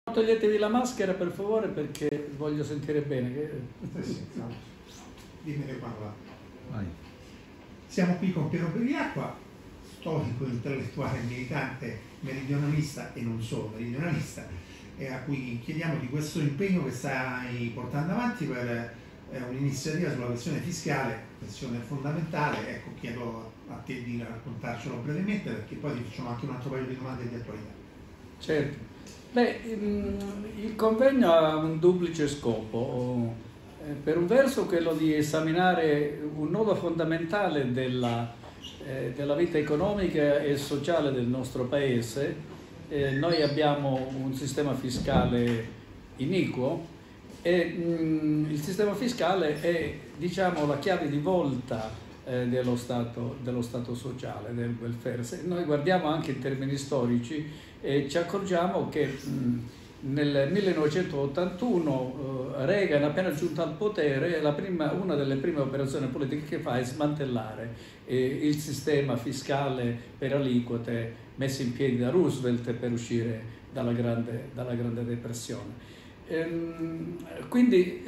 Toglietevi la maschera per favore perché voglio sentire bene. Dimmi parla. Vai. Siamo qui con Piero Bevilacqua, storico, intellettuale, militante, meridionalista e non solo meridionalista, a cui chiediamo di questo impegno che stai portando avanti per un'iniziativa sulla questione fiscale, questione fondamentale. Ecco, chiedo a te di raccontarcelo brevemente perché poi ti facciamo anche un altro paio di domande di attualità. Certo. Beh, il convegno ha un duplice scopo. Per un verso quello di esaminare un nodo fondamentale della vita economica e sociale del nostro Paese. Noi abbiamo un sistema fiscale iniquo e il sistema fiscale è, diciamo, la chiave di volta dello stato sociale, del welfare. Se noi guardiamo anche in termini storici ci accorgiamo che nel 1981 Reagan, appena giunto al potere, una delle prime operazioni politiche che fa è smantellare il sistema fiscale per aliquote messo in piedi da Roosevelt per uscire dalla grande depressione. Quindi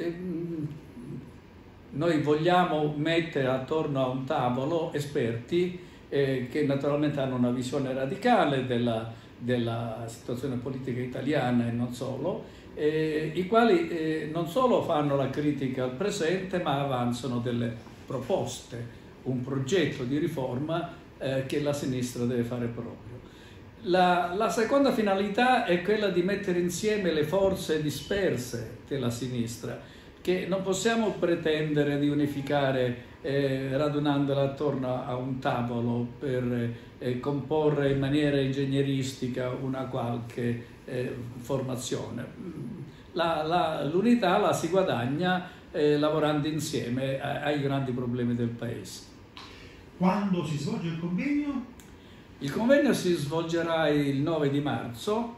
noi vogliamo mettere attorno a un tavolo esperti che naturalmente hanno una visione radicale della situazione politica italiana e non solo, i quali non solo fanno la critica al presente ma avanzano delle proposte, un progetto di riforma che la sinistra deve fare proprio. La seconda finalità è quella di mettere insieme le forze disperse della sinistra, che non possiamo pretendere di unificare radunandola attorno a un tavolo per comporre in maniera ingegneristica una qualche formazione. L'unità la si guadagna lavorando insieme ai grandi problemi del Paese. Quando si svolge il convegno? Il convegno si svolgerà il 9 di marzo,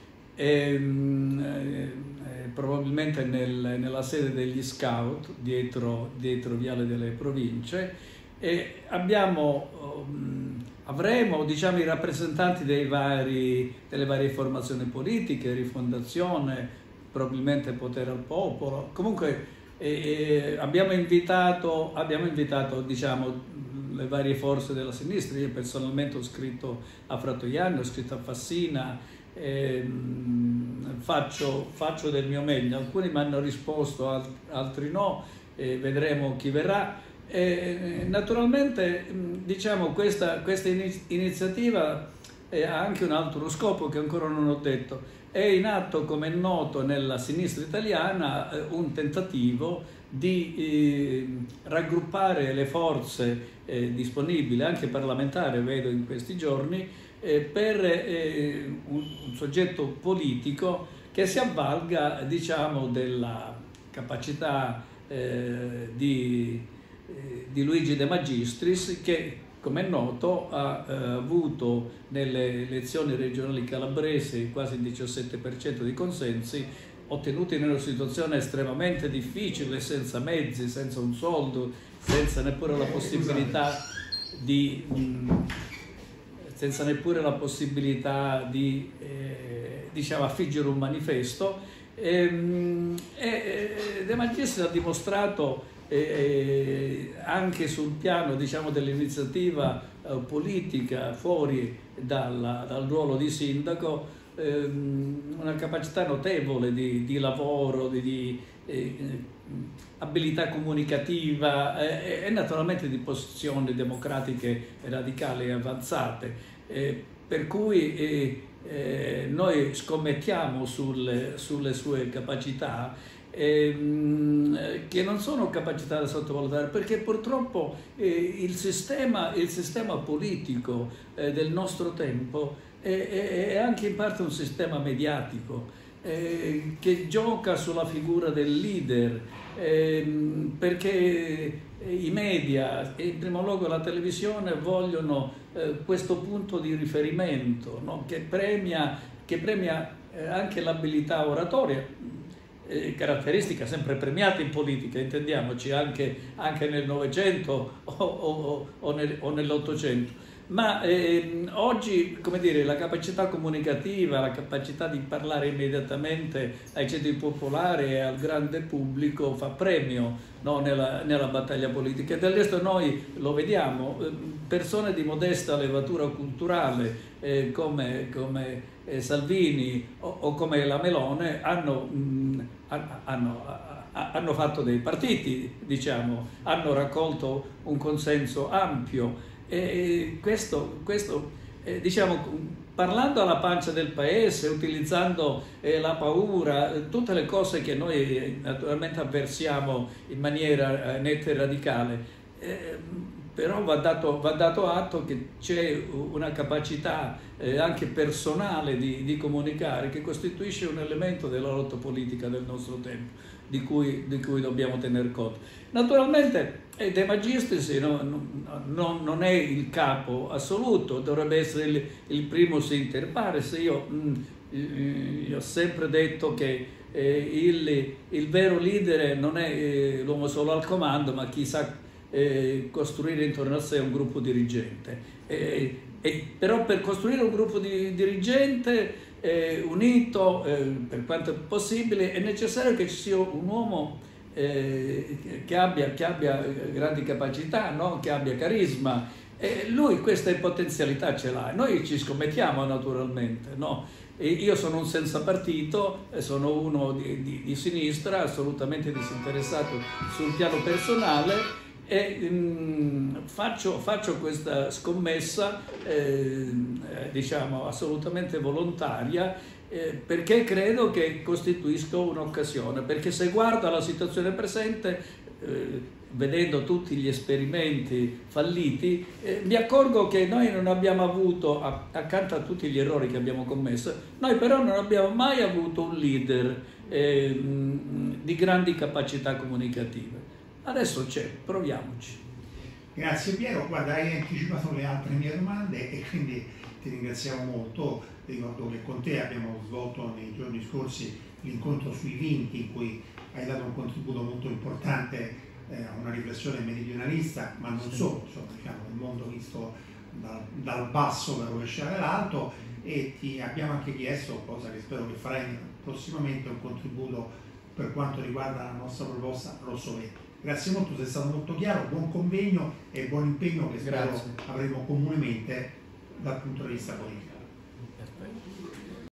probabilmente nella sede degli Scout, dietro Viale delle Province, e avremo, diciamo, i rappresentanti delle varie formazioni politiche, Rifondazione, probabilmente Potere al Popolo. Comunque abbiamo invitato, diciamo, le varie forze della sinistra. Io personalmente ho scritto a Fratoianni, ho scritto a Fassina, faccio del mio meglio. Alcuni mi hanno risposto, altri no, vedremo chi verrà. Naturalmente, diciamo, questa iniziativa ha anche un altro scopo che ancora non ho detto. È in atto, come è noto, nella sinistra italiana un tentativo di raggruppare le forze disponibili, anche parlamentari, vedo in questi giorni, per un soggetto politico che si avvalga, diciamo, della capacità di Luigi De Magistris, che, come è noto, ha avuto nelle elezioni regionali calabresi quasi il 17% di consensi, ottenuti in una situazione estremamente difficile, senza mezzi, senza un soldo, senza neppure la possibilità di diciamo, affiggere un manifesto. De Magistris ha dimostrato anche sul piano, diciamo, dell'iniziativa politica fuori dal ruolo di sindaco, una capacità notevole di lavoro, di abilità comunicativa e naturalmente di posizioni democratiche radicali e avanzate, per cui noi scommettiamo sulle sue capacità, che non sono capacità da sottovalutare, perché purtroppo il sistema politico del nostro tempo è anche in parte un sistema mediatico che gioca sulla figura del leader, perché i media, in primo luogo la televisione, vogliono questo punto di riferimento, no? che premia anche l'abilità oratoria, caratteristica sempre premiata in politica, intendiamoci, anche nel Novecento o nell'Ottocento. ma oggi, come dire, la capacità comunicativa, la capacità di parlare immediatamente ai ceti popolari e al grande pubblico fa premio, no, nella battaglia politica. E del resto noi lo vediamo, persone di modesta levatura culturale come Salvini o come la Melone hanno fatto dei partiti, diciamo, hanno raccolto un consenso ampio. E questo diciamo, parlando alla pancia del paese, utilizzando la paura, tutte le cose che noi naturalmente avversiamo in maniera netta e radicale, però va dato atto che c'è una capacità anche personale di comunicare che costituisce un elemento della lotta politica del nostro tempo, di cui dobbiamo tener conto. Naturalmente De Magistris non è il capo assoluto, dovrebbe essere il primus inter pares. Io ho sempre detto che il vero leader non è l'uomo solo al comando, ma chi sa costruire intorno a sé un gruppo dirigente. Però per costruire un gruppo dirigente unito, per quanto è possibile, è necessario che ci sia un uomo che abbia grandi capacità, no? Che abbia carisma. Lui queste potenzialità ce l'ha. Noi ci scommettiamo naturalmente, no? Io sono un senza partito, sono uno di sinistra, assolutamente disinteressato sul piano personale, e faccio questa scommessa diciamo assolutamente volontaria, perché credo che costituisca un'occasione, perché se guardo alla situazione presente, vedendo tutti gli esperimenti falliti, mi accorgo che noi non abbiamo avuto, accanto a tutti gli errori che abbiamo commesso, noi però non abbiamo mai avuto un leader di grandi capacità comunicative. Adesso c'è, proviamoci. Grazie Piero, guarda, hai anticipato le altre mie domande e quindi ti ringraziamo molto. Ricordo che con te abbiamo svolto nei giorni scorsi l'incontro sui vinti, in cui hai dato un contributo molto importante a una riflessione meridionalista, ma non solo, insomma, diciamo, il mondo visto dal basso per rovesciare l'alto, e ti abbiamo anche chiesto, cosa che spero che farai prossimamente, un contributo per quanto riguarda la nostra proposta rosso-verde. Grazie molto, sei stato molto chiaro, buon convegno e buon impegno che spero avremo comunemente dal punto di vista politico.